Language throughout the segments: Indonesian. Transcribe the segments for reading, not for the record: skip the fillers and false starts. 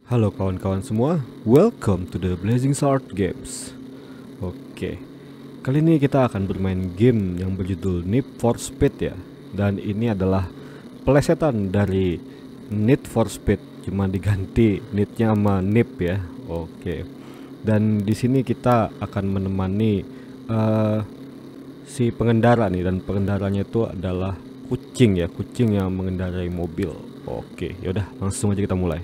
Halo kawan-kawan semua, welcome to the Blazing Sword Games. Oke, kali ini kita akan bermain game yang berjudul Need for Speed ya. Dan ini adalah pelesetan dari Need for Speed, cuma diganti Need-nya sama Nip ya. Oke, dan di sini kita akan menemani si pengendara nih, dan pengendaranya itu adalah kucing ya, kucing yang mengendarai mobil. Oke, yaudah langsung aja kita mulai.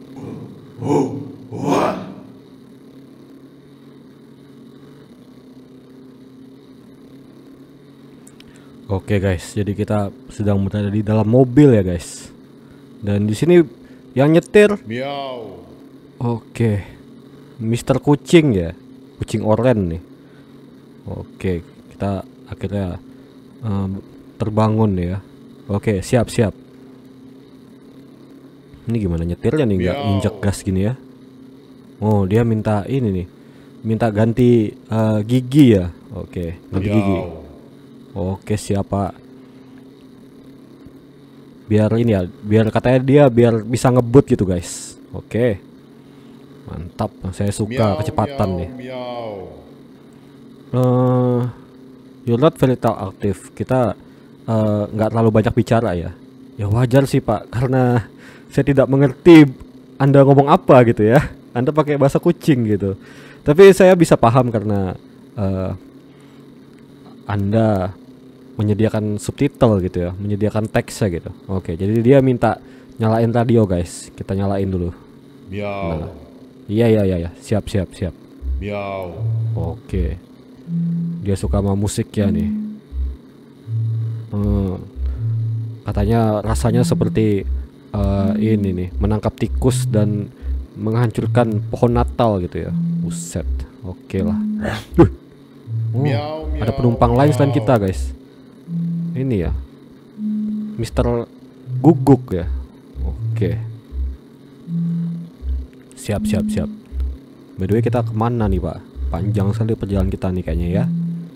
Oke guys, jadi kita sedang berada di dalam mobil ya guys. Dan di sini yang nyetir, Miau. oke, Mister Kucing ya, kucing oren nih. Oke, kita akhirnya terbangun ya. Oke, siap. Ini gimana nyetirnya nih, nggak Miau. injek gas gini ya? Oh, dia minta ini nih, minta ganti gigi ya. Oke, ganti gigi. Miau. Oke, siapa? Biar ini ya, biar katanya dia biar bisa ngebut gitu guys. Oke, mantap. Saya suka Miau, kecepatan miau, nih. miau. You're not very talkative. Kita nggak terlalu banyak bicara ya. Ya wajar sih Pak, karena saya tidak mengerti Anda ngomong apa gitu ya. Anda pakai bahasa kucing gitu. Tapi saya bisa paham karena Anda menyediakan subtitle gitu ya, menyediakan teksnya gitu. Oke, jadi dia minta nyalain radio guys. Kita nyalain dulu. Miau. Iya. Siap. Miau. Oke. Dia suka sama musik ya nih. Katanya rasanya seperti ini nih, menangkap tikus dan menghancurkan pohon Natal gitu ya. Buset. Oke lah. Miau, Ada miau, penumpang lain selain miau. kita guys. Ini ya, Mister Guguk ya. Oke. Siap. By the way, kita kemana nih Pak? Panjang sekali perjalanan kita nih kayaknya ya.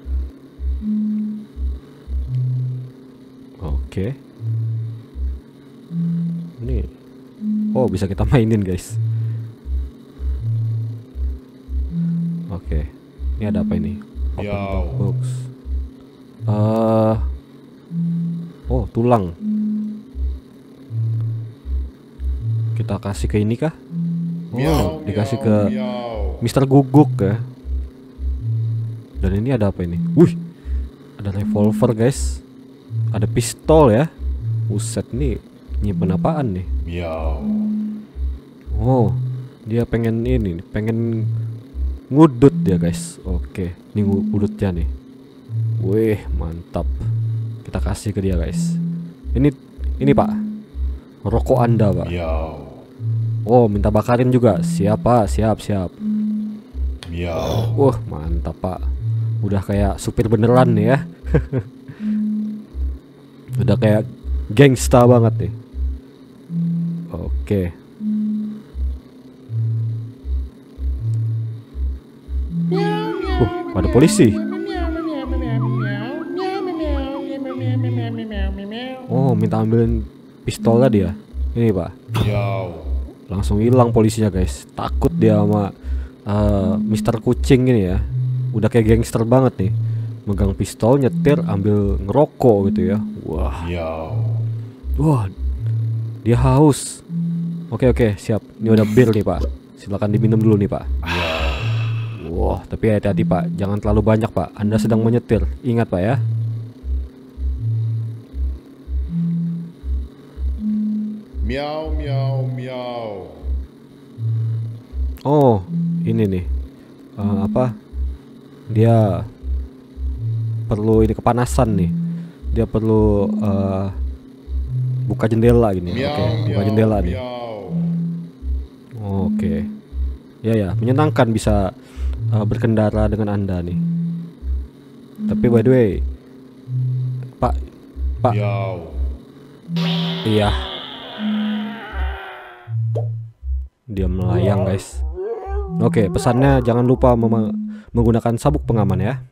Oke. Ini, oh bisa kita mainin guys. Oke. Ini ada apa ini? Open Miau. box. Oh, tulang. Kita kasih ke ini kah? Miau, Oh, dikasih miau, ke miau. Mister Guguk ya. Dan ini ada apa ini? Wih, ada revolver guys. Ada pistol ya. Buset, nih nyimpen apaan nih? Miau. Oh, dia pengen ini nih, pengen ngudut dia guys. Oke, ini ngudutnya nih. Wih, mantap. Kita kasih ke dia guys. Ini Pak, rokok Anda Pak. Miau. Oh, minta bakarin juga. Siap Pak, siap. Miau. Wah, mantap Pak. Udah kayak supir beneran nih ya. Udah kayak gangsta banget nih. Oke. Ada polisi. Oh, minta ambilin pistolnya dia. Ini Pak. Miau. Langsung hilang polisinya guys. Takut dia sama Mister Kucing ini ya. Udah kayak gangster banget nih. Megang pistol, nyetir, ambil ngerokok gitu ya. Miau. Wah, dia haus. Oke, siap. Ini udah bir nih Pak. Silakan diminum dulu nih Pak. Wah, tapi hati-hati Pak. Jangan terlalu banyak Pak. Anda sedang menyetir. Ingat Pak ya. Miau, miau, miau. Oh, ini nih. Apa? Dia perlu ini kepanasan nih. Dia perlu buka jendela gini. Miau, Oke, buka miau, jendela nih. miau. Oke. Ya, menyenangkan bisa berkendara dengan Anda nih. Tapi by the way, Pak. Miau. Iya. Dia melayang guys. Oke, pesannya jangan lupa menggunakan sabuk pengaman ya.